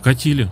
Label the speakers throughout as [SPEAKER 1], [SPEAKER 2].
[SPEAKER 1] Покатили.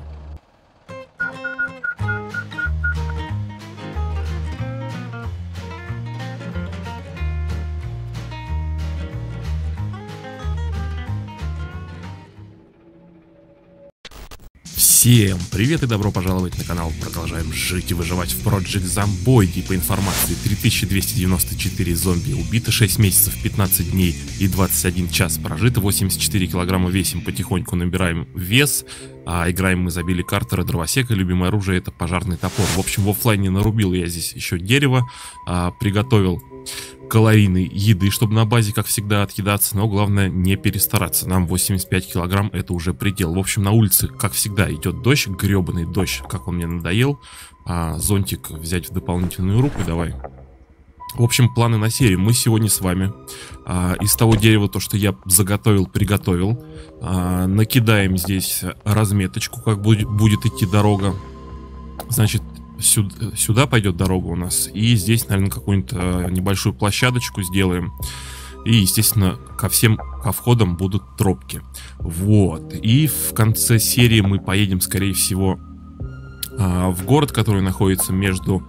[SPEAKER 1] Всем привет и добро пожаловать на канал. Продолжаем жить и выживать в Project Zomboid. По информации, 3294 зомби убито, 6 месяцев, 15 дней и 21 час прожито, 84 килограмма весим, потихоньку набираем вес. Играем мы за Билли Картера, дровосека, любимое оружие это пожарный топор. В общем, в оффлайне нарубил я здесь еще дерево, приготовил калорийной еды, чтобы на базе, как всегда, отъедаться, но главное не перестараться. Нам 85 килограмм это уже предел. В общем, на улице, как всегда, идет дождь, гребаный дождь, как он мне надоел. Зонтик взять в дополнительную руку, давай. В общем, планы на серию. Мы сегодня с вами из того дерева, то, что я заготовил, приготовил, накидаем здесь разметочку, как будет идти дорога. Значит, сюда пойдет дорога у нас, и здесь, наверное, какую-нибудь небольшую площадочку сделаем. И, естественно, ко входам будут тропки. Вот. И в конце серии мы поедем, скорее всего, в город, который находится между...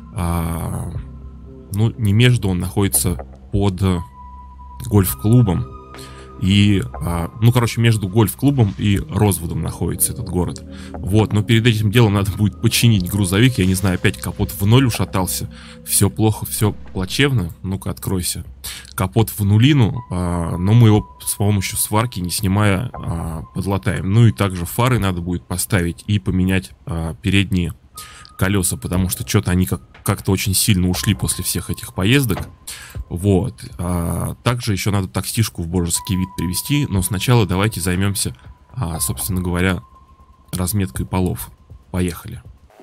[SPEAKER 1] ну, не между, он находится под гольф-клубом. И, ну, короче, между гольф-клубом и Розвудом находится этот город. Вот, но перед этим делом надо будет починить грузовик. Я не знаю, опять капот в ноль ушатался. Все плохо, все плачевно. Ну-ка, откройся. Капот в нулину, но мы его с помощью сварки, не снимая, подлатаем. Ну и также фары надо будет поставить и поменять передние колеса, потому что что-то они как-то очень сильно ушли после всех этих поездок. Вот. Также еще надо таксишку в божеский вид привести, но сначала давайте займемся, собственно говоря, разметкой полов. Поехали.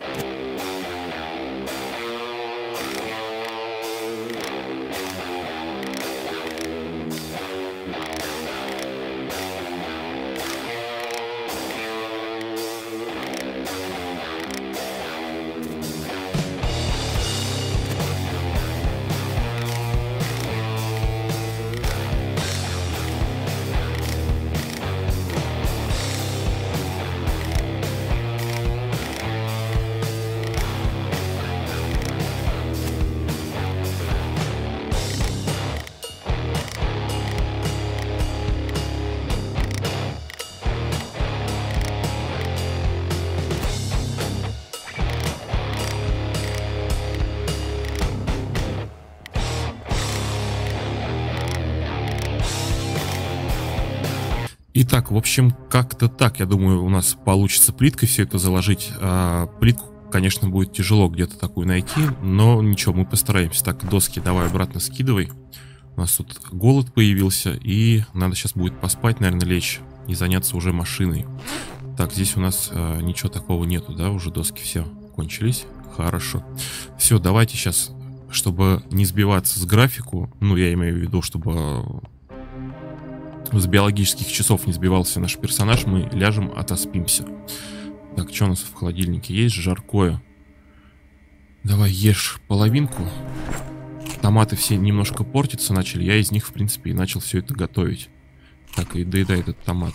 [SPEAKER 1] Итак, в общем, как-то так, я думаю, у нас получится плиткой все это заложить. Плитку, конечно, будет тяжело где-то такую найти, но ничего, мы постараемся. Так, доски давай обратно скидывай. У нас тут голод появился, и надо сейчас будет поспать, наверное, лечь и заняться уже машиной. Так, здесь у нас ничего такого нету, да, уже доски все кончились. Хорошо. Все, давайте сейчас, чтобы не сбиваться с графику, ну, я имею в виду, чтобы... с биологических часов не сбивался наш персонаж, мы ляжем, отоспимся. Так, что у нас в холодильнике есть? Жаркое. Давай ешь половинку. Томаты все немножко портиться начали. Я из них, в принципе, и начал все это готовить. Так, и доедай этот томат.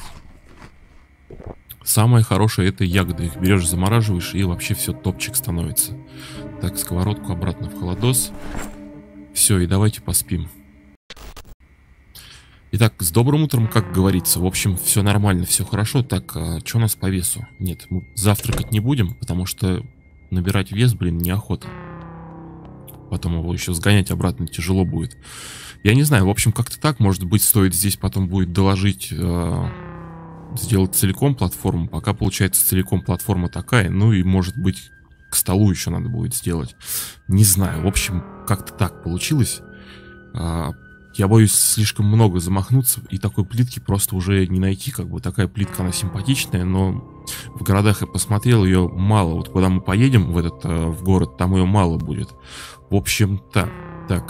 [SPEAKER 1] Самое хорошее — это ягоды. Их берешь, замораживаешь, и вообще все топчик становится. Так, сковородку обратно в холодос. Все, и давайте поспим. Итак, с добрым утром, как говорится. В общем, все нормально, все хорошо. Так, что у нас по весу? Нет, мы завтракать не будем, потому что набирать вес, блин, неохота. Потом его еще сгонять обратно тяжело будет. Я не знаю, в общем, как-то так. Может быть, стоит здесь потом будет доложить, сделать целиком платформу. Пока получается целиком платформа такая. Ну и, может быть, к столу еще надо будет сделать. Не знаю, в общем, как-то так получилось. Я боюсь слишком много замахнуться, и такой плитки просто уже не найти. Как бы такая плитка, она симпатичная, но в городах я посмотрел, ее мало. Вот куда мы поедем в город, там ее мало будет. В общем-то, так.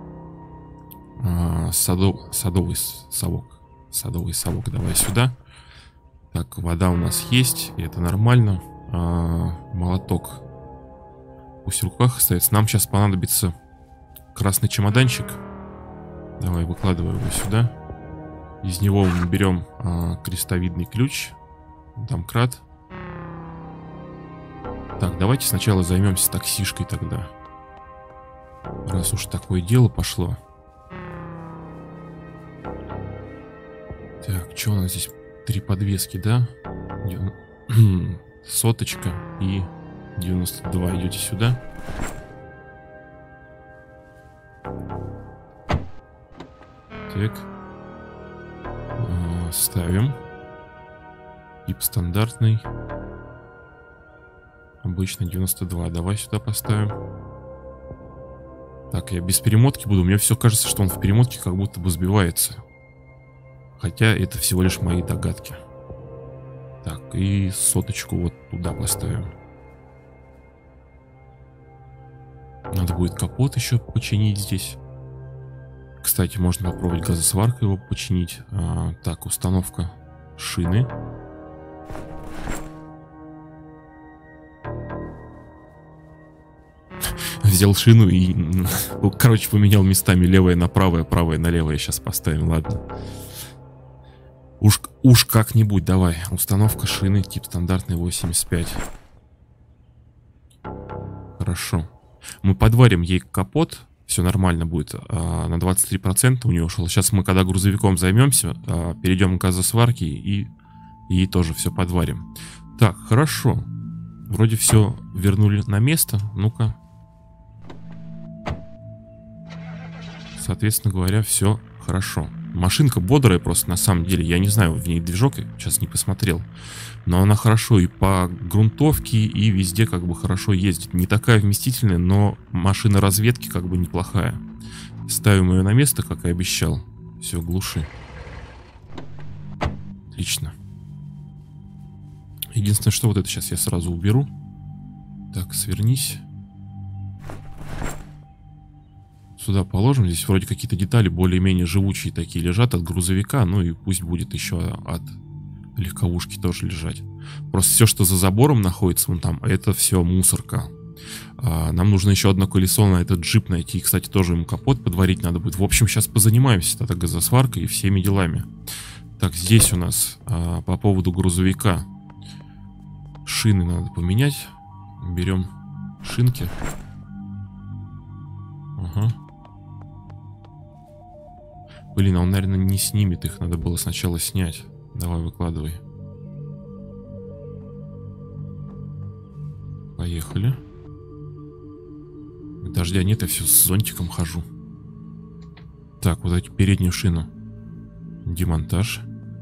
[SPEAKER 1] Садовый совок. Садовый совок, давай сюда. Так, вода у нас есть, и это нормально. Молоток пусть в руках остается. Нам сейчас понадобится красный чемоданчик. Давай, выкладывай его сюда. Из него мы берем крестовидный ключ, домкрат. Так, давайте сначала займемся таксишкой тогда. Раз уж такое дело пошло. Так, что у нас здесь? 3 подвески, да? Соточка и 92. Идете сюда. Так. Ставим. Тип стандартный. Обычно 92. Давай сюда поставим. Так, я без перемотки буду. Мне все кажется, что он в перемотке как будто бы сбивается. Хотя это всего лишь мои догадки. Так, и соточку вот туда поставим. Надо будет капот еще починить здесь. Кстати, можно попробовать газосваркой его починить. Так, установка шины. Взял шину и, короче, поменял местами левое на правое, правое на левое. Сейчас поставим, ладно. Уж как-нибудь, давай. Установка шины, тип стандартный 85. Хорошо. Мы подварим ей капот. Все нормально будет. На 23% у нее ушло. Сейчас мы, когда грузовиком займемся, перейдем к газосварке и тоже все подварим. Так, хорошо. Вроде все вернули на место. Ну-ка. Соответственно говоря, все хорошо. Машинка бодрая просто, на самом деле. Я не знаю, в ней движок, я сейчас не посмотрел. Но она хорошо и по грунтовке, и везде как бы хорошо ездит. Не такая вместительная, но машина разведки как бы неплохая. Ставим ее на место, как и обещал. Все, глуши. Отлично. Единственное, что вот это сейчас я сразу уберу. Так, свернись. Сюда положим. Здесь вроде какие-то детали более-менее живучие такие лежат от грузовика. Ну и пусть будет еще от легковушки тоже лежать. Просто все, что за забором находится вон там, это все мусорка. Нам нужно еще одно колесо на этот джип найти. И, кстати, тоже ему капот подварить надо будет. В общем, сейчас позанимаемся тогда газосваркой и всеми делами. Так, здесь у нас по поводу грузовика. Шины надо поменять. Берем шинки. Ага. Блин, а он, наверное, не снимет их. Надо было сначала снять. Давай, выкладывай. Поехали. Дождя нет, я все с зонтиком хожу. Так, вот эти переднюю шину. Демонтаж.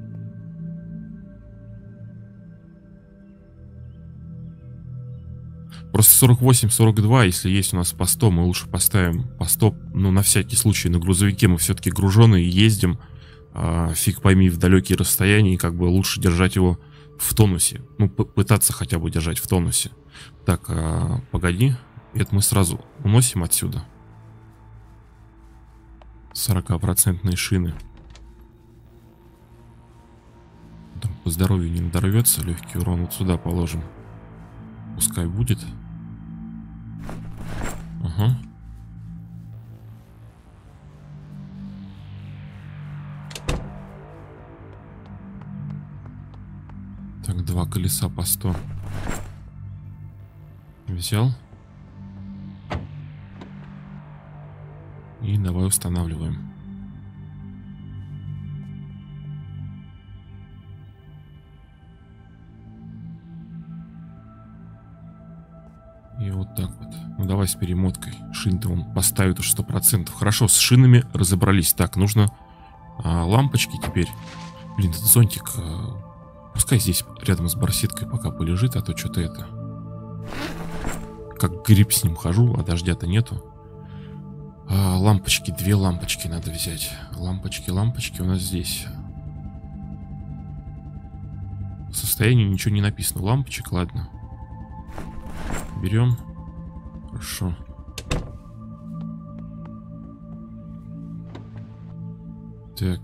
[SPEAKER 1] Просто 48-42, если есть у нас по 100, мы лучше поставим по 100. Ну, на всякий случай, на грузовике мы все-таки груженые ездим. Фиг пойми, в далекие расстояния, и как бы лучше держать его в тонусе. Ну, пытаться хотя бы держать в тонусе. Так, погоди. Это мы сразу уносим отсюда. 40% шины. Там по здоровью не надорвется, легкий урон вот сюда положим. Пускай будет. Ага. Так, 2 колеса по 100. Взял. И давай устанавливаем. И вот так вот. Ну давай с перемоткой. Шин-то он поставит уж 100%. Хорошо, с шинами разобрались. Так, нужно лампочки теперь. Блин, этот зонтик... пускай здесь рядом с барсеткой пока полежит, а то что-то это... Как гриб с ним хожу, а дождя-то нету. Лампочки, 2 лампочки надо взять. Лампочки у нас здесь. В состоянии ничего не написано. Лампочек, ладно. Берем. Хорошо. Так.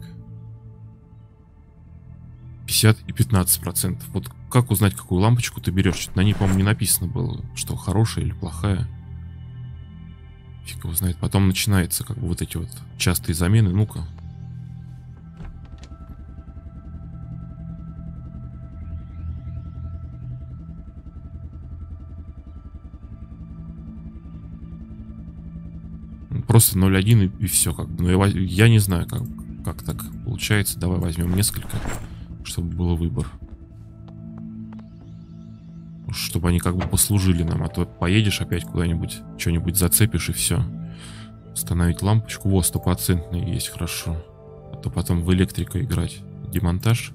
[SPEAKER 1] 50 и 15%. Вот как узнать, какую лампочку ты берешь? Что-то на ней, по-моему, не написано было, что хорошая или плохая. Фиг его знает. Потом начинается как бы вот эти вот частые замены. Ну-ка. просто 0,1 и все. Как бы. Но я не знаю, как так получается. Давай возьмем несколько, чтобы был выбор. Чтобы они как бы послужили нам. А то поедешь опять куда-нибудь, что-нибудь зацепишь и все. Установить лампочку. Во, 100% есть, хорошо. А то потом в электрику играть. Демонтаж.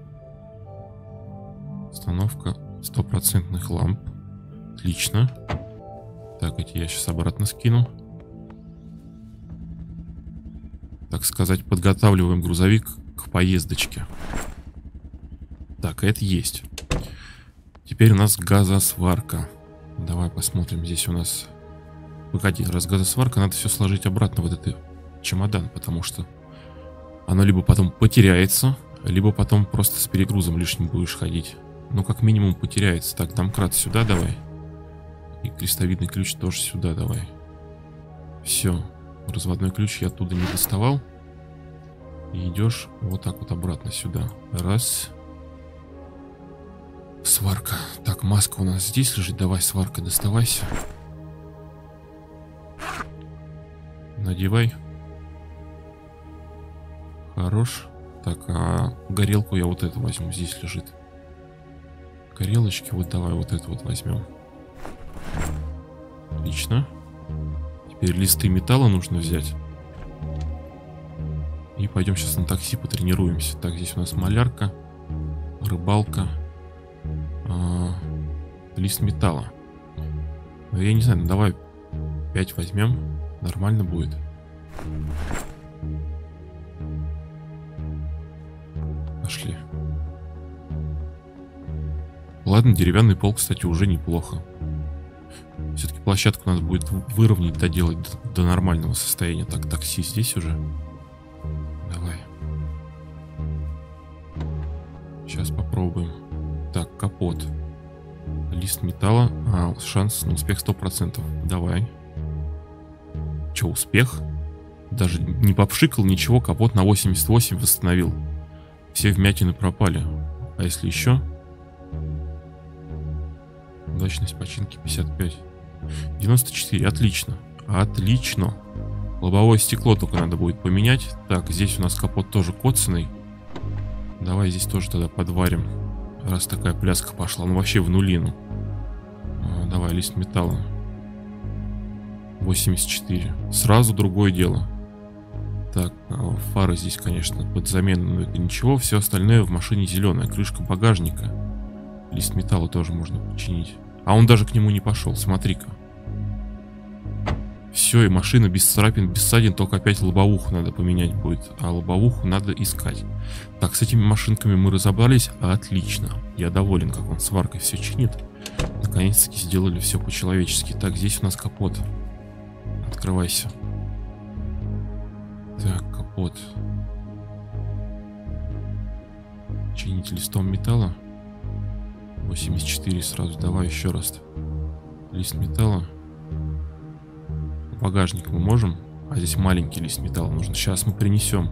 [SPEAKER 1] Установка 100% ламп. Отлично. Так, эти я сейчас обратно скину. Так сказать, подготавливаем грузовик к поездочке. Так, это есть. Теперь у нас газосварка. Давай посмотрим, здесь у нас... Погоди, раз газосварка, надо все сложить обратно в этот чемодан, потому что оно либо потом потеряется, либо потом просто с перегрузом лишним будешь ходить. Ну, как минимум потеряется. Так, домкрат сюда давай. И крестовидный ключ тоже сюда давай. Все. Разводной ключ я оттуда не доставал. И идешь вот так вот обратно сюда. Раз. Сварка. Так, маска у нас здесь лежит. Давай, сварка, доставайся. Надевай. Хорош. Так, а горелку я вот эту возьму. Здесь лежит. Горелочки. Вот давай вот эту вот возьмем. Отлично. Теперь листы металла нужно взять. И пойдем сейчас на такси потренируемся. Так, здесь у нас малярка, рыбалка, лист металла. Я не знаю, ну давай 5 возьмем. Нормально будет. Пошли. Ладно, деревянный пол, кстати, уже неплохо. Все-таки площадку надо будет выровнять, доделать до нормального состояния. Так, такси здесь уже. Давай. Сейчас попробуем. Так, капот. Лист металла. Шанс на успех 100%. Давай. Че, успех? Даже не попшикал, ничего. Капот на 88 восстановил. Все вмятины пропали. А если еще? Удачность починки 55. 94, отлично. Отлично. Лобовое стекло только надо будет поменять. Так, здесь у нас капот тоже коцаный. Давай здесь тоже тогда подварим. Раз такая пляска пошла. Ну вообще в нулину. Давай, лист металла. 84. Сразу другое дело. Так, фары здесь, конечно, под замену, но это ничего. Все остальное в машине зеленая. Крышка багажника. Лист металла тоже можно починить. А он даже к нему не пошел, смотри-ка. Все, и машина без царапин, без ссадин, только опять лобовуху надо поменять будет. А лобовуху надо искать. Так, с этими машинками мы разобрались. Отлично. Я доволен, как он сваркой все чинит. Наконец-таки сделали все по-человечески. Так, здесь у нас капот. Открывайся. Так, капот. Чинить листом металла. 84 сразу. Давай еще раз. Лист металла. Багажник мы можем. А здесь маленький лист металла нужно. Сейчас мы принесем.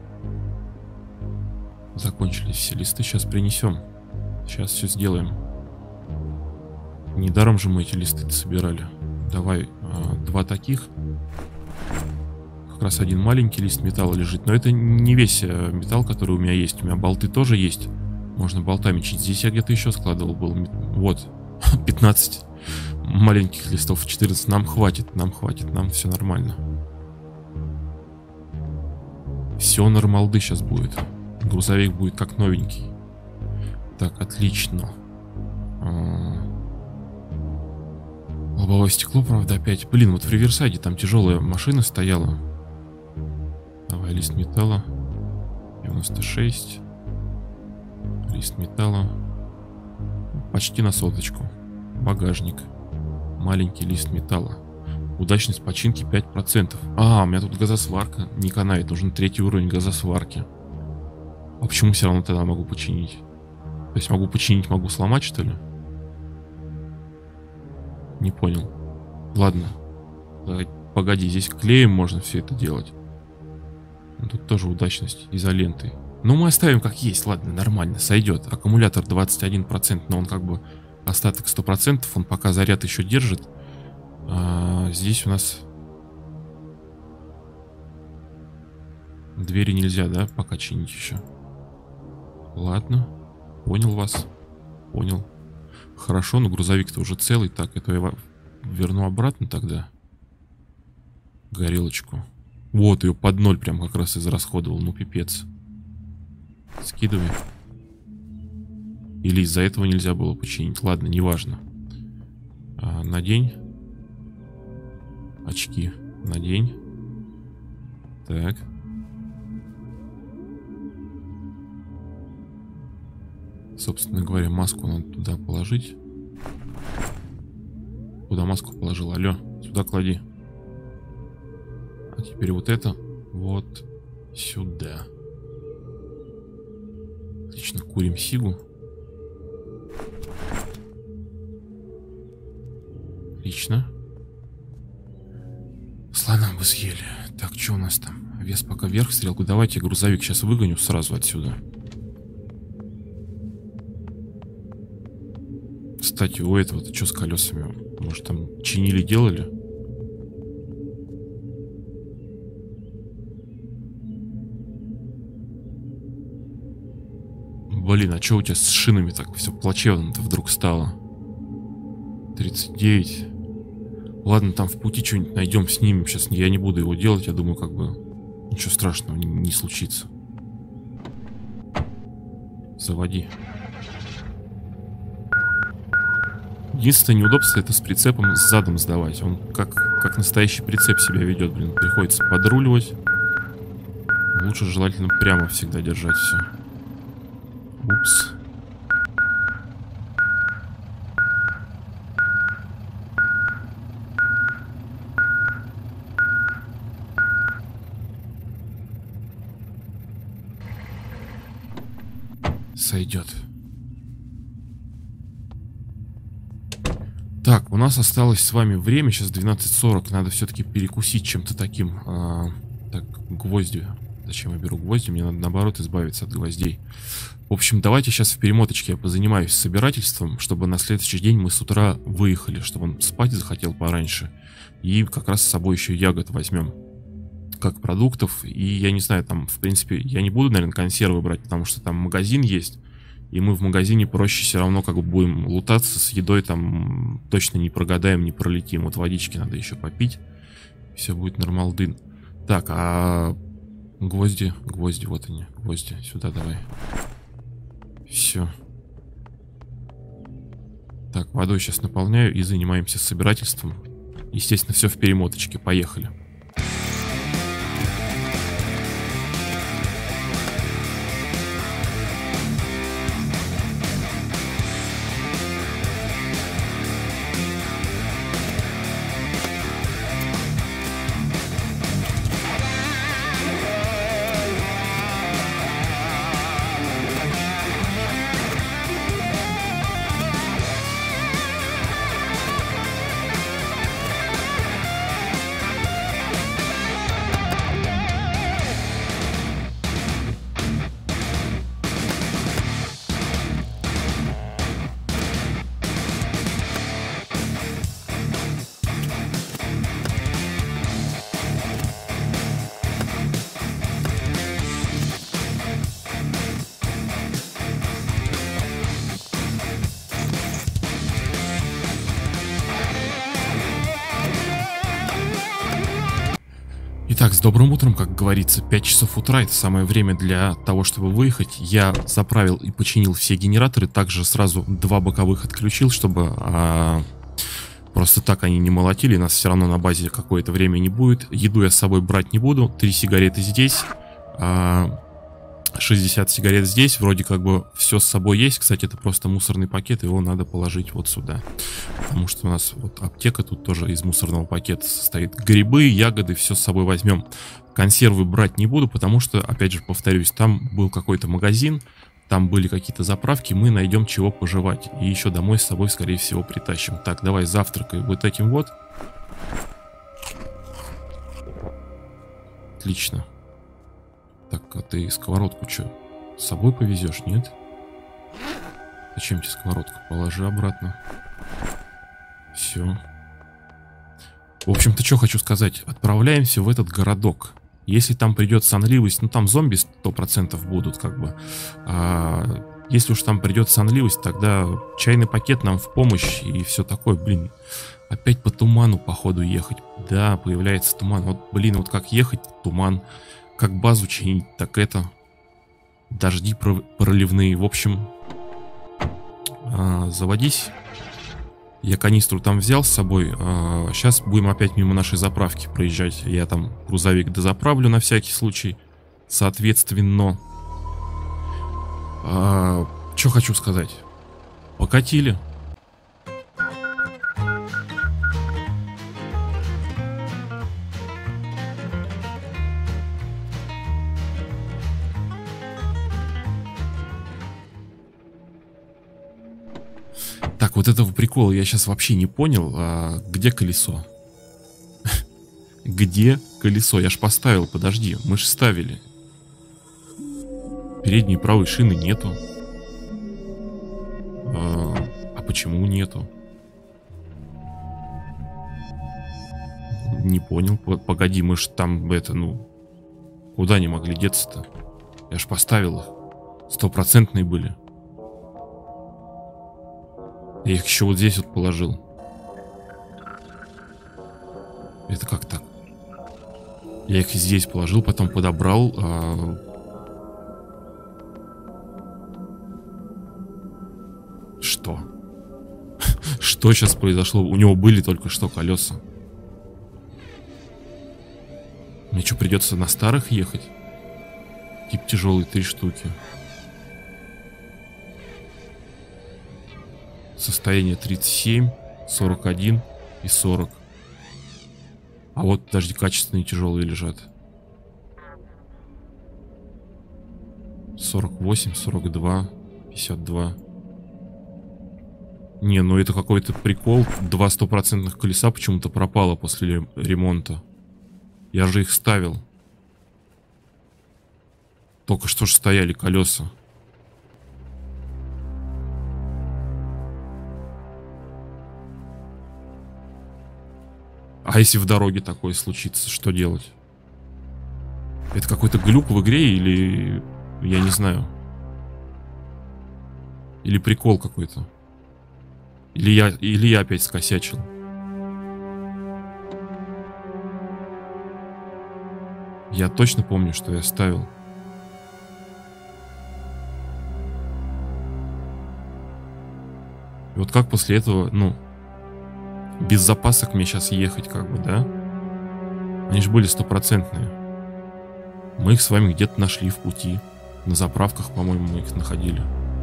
[SPEAKER 1] Закончились все листы. Сейчас принесем. Сейчас все сделаем. Недаром же мы эти листы собирали. Давай 2 таких. Как раз один маленький лист металла лежит. Но это не весь металл, который у меня есть. У меня болты тоже есть. Можно болтами чинить. Здесь я где-то еще складывал был. Вот. 15 маленьких листов. 14. Нам хватит. Нам все нормально. Все нормалды сейчас будет. Грузовик будет как новенький. Так, отлично. Лобовое стекло, правда, опять. Блин, вот в Риверсайде там тяжелая машина стояла. Давай, лист металла. 96. Лист металла. Почти на соточку. Багажник. Маленький лист металла. Удачность починки 5%. У меня тут газосварка не канает. Нужен 3-й уровень газосварки. А почему все равно тогда могу починить? То есть могу починить, могу сломать, что ли? Не понял. Ладно. Погоди, здесь клеем можно все это делать. Тут тоже удачность изолентой. Ну, мы оставим как есть. Ладно, нормально, сойдет. Аккумулятор 21%, но он как бы остаток 100%. Он пока заряд еще держит. Здесь у нас Двери нельзя, да, пока чинить еще? Ладно. Понял вас. Понял. Хорошо, но грузовик-то уже целый. Так, это я верну обратно тогда. Горелочку. Вот, ее под ноль прям как раз израсходовал. Ну, пипец. Скидывай. Или из-за этого нельзя было починить. Ладно, неважно. Надень. Очки. Надень. Так. Собственно говоря, маску надо туда положить. Куда маску положил? Алло, сюда клади. А теперь вот это вот сюда. Отлично, курим сигу. Отлично. Слона бы съели. Так, что у нас там? Вес пока вверх, стрелку. Давайте грузовик сейчас выгоню сразу отсюда. Кстати, у этого-то что с колесами? Может, там чинили, делали? Блин, а что у тебя с шинами так все плачевно-то вдруг стало? 39. Ладно, там в пути что-нибудь найдем, снимем. Сейчас я не буду его делать, я думаю, как бы ничего страшного не случится. Заводи. Единственное неудобство — это с прицепом с задом сдавать. Он как настоящий прицеп себя ведет, блин. Приходится подруливать. Лучше желательно прямо всегда держать все. Упс. Сойдет. Так, у нас осталось с вами время, сейчас 12:40, надо все-таки перекусить чем-то таким. Так, гвозди. Зачем я беру гвозди? Мне надо, наоборот, избавиться от гвоздей. В общем, давайте сейчас в перемоточке я позанимаюсь собирательством, чтобы на следующий день мы с утра выехали, чтобы он спать захотел пораньше. И как раз с собой еще ягод возьмем, как продуктов. И я не знаю, там, в принципе, я не буду, наверное, консервы брать, потому что там магазин есть. И мы в магазине проще все равно как бы будем лутаться с едой, там точно не прогадаем, не пролетим. Вот водички надо еще попить. Все будет нормалдын. Так, а гвозди, вот они, гвозди, сюда давай. Все. Так, водой сейчас наполняю и занимаемся собирательством. Естественно, все в перемоточке. Поехали. Итак, с добрым утром, как говорится, 5 часов утра, это самое время для того, чтобы выехать. Я заправил и починил все генераторы, также сразу 2 боковых отключил, чтобы просто так они не молотили, нас все равно на базе какое-то время не будет. Еду я с собой брать не буду, 3 сигареты здесь, 60 сигарет здесь, вроде как бы все с собой есть. Кстати, это просто мусорный пакет, его надо положить вот сюда, потому что у нас вот аптека тут тоже из мусорного пакета состоит. Грибы, ягоды, все с собой возьмем. Консервы брать не буду, потому что, опять же, повторюсь, там был какой-то магазин, там были какие-то заправки, мы найдем чего пожевать. И еще домой с собой, скорее всего, притащим. Так, давай завтракай вот этим вот. Отлично. Так, а ты сковородку что, с собой повезешь, нет? Зачем тебе сковородку? Положи обратно. Все. В общем-то, что хочу сказать. Отправляемся в этот городок. Если там придет сонливость, ну там зомби 100% будут как бы. Если уж там придет сонливость, тогда чайный пакет нам в помощь и все такое. Блин, опять по туману походу ехать. Да, появляется туман. Вот, блин, вот как ехать, туман. Как базу чинить, так это. Дожди проливные. В общем, заводись. Я канистру там взял с собой. Сейчас будем опять мимо нашей заправки проезжать. Я там грузовик дозаправлю на всякий случай. Соответственно. Что хочу сказать. Покатили. Так, вот этого прикола я сейчас вообще не понял. Где колесо? Где колесо? Я ж поставил, подожди. Мы же ставили. Передней правой шины нету. А почему нету? Не понял. Погоди, мы ж там это, ну... Куда не могли деться-то? Я ж поставил их. 100% были. Я их еще вот здесь вот положил. Это как так? Я их здесь положил, потом подобрал. Что? Что сейчас произошло? У него были только что колеса. Мне что, придется на старых ехать? Тип тяжелый, 3 штуки. Состояние 37, 41 и 40. А вот, подожди, качественные тяжелые лежат. 48, 42, 52. Не, ну это какой-то прикол. 2 100% колеса почему-то пропало после ремонта. Я же их ставил. Только что же стояли колеса. А если в дороге такое случится, что делать? Это какой-то глюк в игре или... Я не знаю. Или прикол какой-то. Или я опять скосячил. Я точно помню, что я ставил. И вот как после этого, ну... Без запасок мне сейчас ехать, как бы, да? Они же были 100%. Мы их с вами где-то нашли в пути. На заправках, по-моему, мы их находили.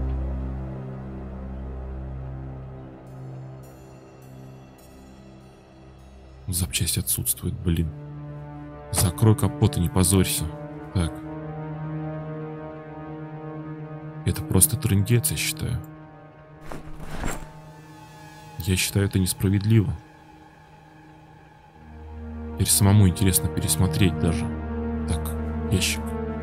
[SPEAKER 1] Запчасть отсутствует, блин. Закрой капот и не позорься. Так. Это просто трындец, я считаю. Я считаю, это несправедливо. Теперь самому интересно пересмотреть даже. Так, ящик.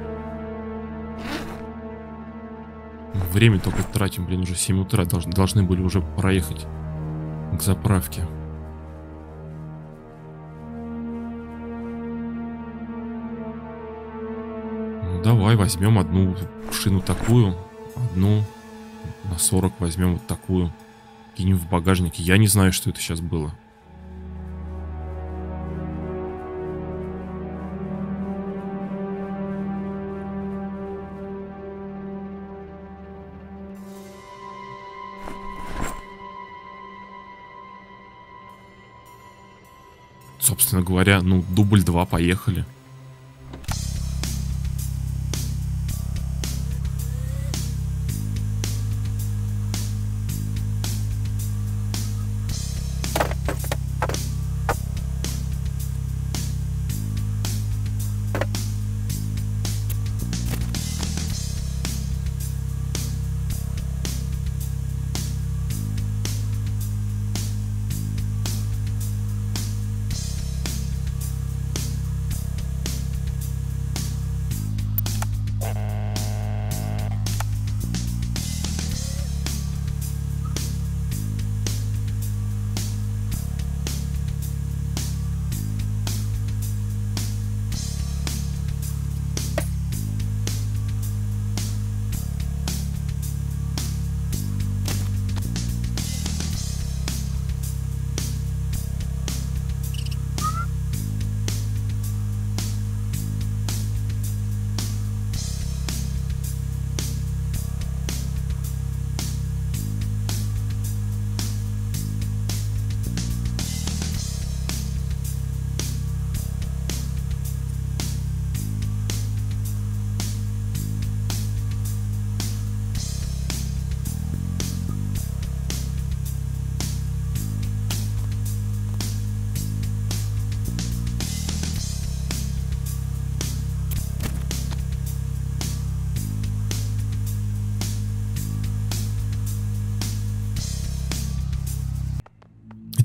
[SPEAKER 1] Время только тратим, блин, уже 7 утра. Должны были уже проехать к заправке. Ну, давай возьмем одну шину такую. Одну на 40 возьмем вот такую. Кинем в багажник. Я не знаю, что это сейчас было. Собственно говоря, ну, дубль 2, поехали.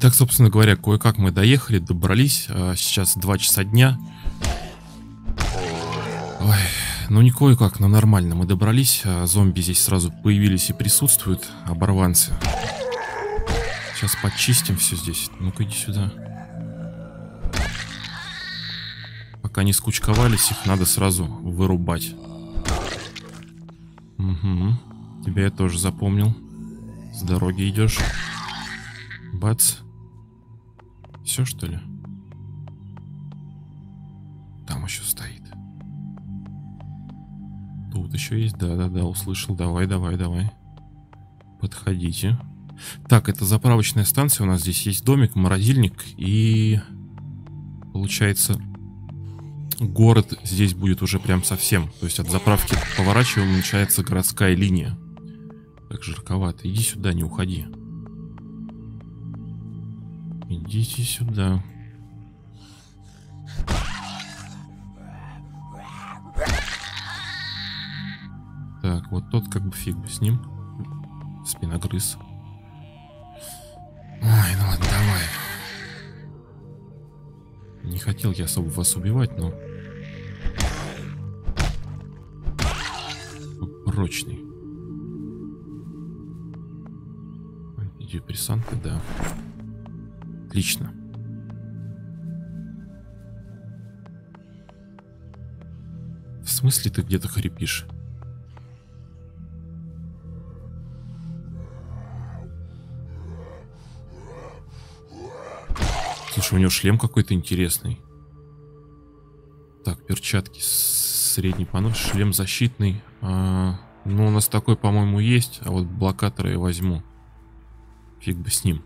[SPEAKER 1] Итак, собственно говоря, кое-как мы доехали, добрались. Сейчас 2 часа дня. Ой, ну не кое-как, но нормально. Мы добрались. Зомби здесь сразу появились и присутствуют. Оборванцы. Сейчас почистим все здесь. Ну-ка, иди сюда. Пока не скучковались, их надо сразу вырубать. Угу. Тебя я тоже запомнил. С дороги идешь. Бац. Все, что ли? Там еще стоит. Тут еще есть. Да-да-да, услышал. Давай. Подходите. Так, это заправочная станция. У нас здесь есть домик, морозильник. И получается, город здесь будет уже прям совсем. То есть от заправки поворачиваем, уменьшается городская линия. Так жарковато. Иди сюда, не уходи. Идите сюда. Так, вот тот как бы фиг бы с ним. Спиногрыз. Ой, ну ладно, давай. Не хотел я особо вас убивать, но... Прочный. Антидепрессанты, да. Отлично. В смысле ты где-то хрипишь? Слушай, у него шлем какой-то интересный. Так, перчатки средний понос, шлем защитный. Ну, у нас такой, по-моему, есть. А вот блокатора я возьму. Фиг бы с ним.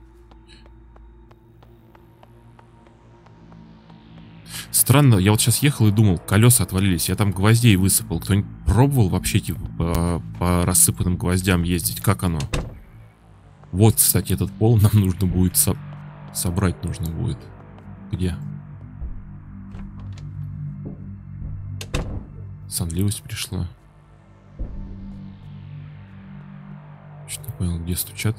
[SPEAKER 1] Странно, я вот сейчас ехал и думал, колеса отвалились. Я там гвоздей высыпал. Кто-нибудь пробовал вообще типа по рассыпанным гвоздям ездить? Как оно? Вот, кстати, этот пол нам нужно будет собрать нужно будет. Где? Сонливость пришла. Что не понял, где стучат?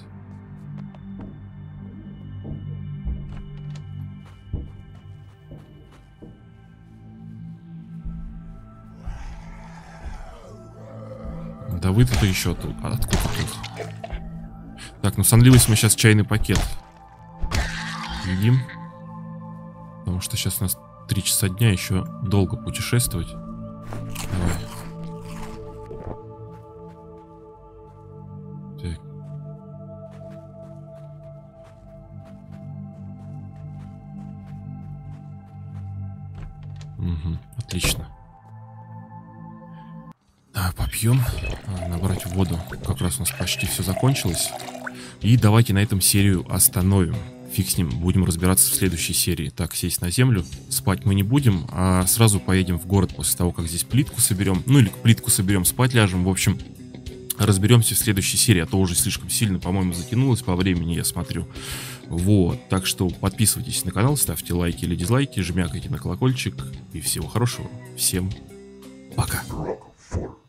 [SPEAKER 1] Да вы-то еще тут. Откуда тут? Так, ну сонливость мы сейчас чайный пакет едим. Потому что сейчас у нас 3 часа дня, еще долго путешествовать. Давай. Так. Угу, отлично. Давай попьем. Надо набрать воду. Как раз у нас почти все закончилось. И давайте на этом серию остановим. Фиг с ним, будем разбираться в следующей серии. Так, сесть на землю. Спать мы не будем, а сразу поедем в город после того, как здесь плитку соберем. Ну или плитку соберем, спать ляжем. В общем, разберемся в следующей серии. А то уже слишком сильно, по-моему, затянулось по времени, я смотрю. Вот, так что подписывайтесь на канал, ставьте лайки или дизлайки, жмякайте на колокольчик. И всего хорошего. Всем пока.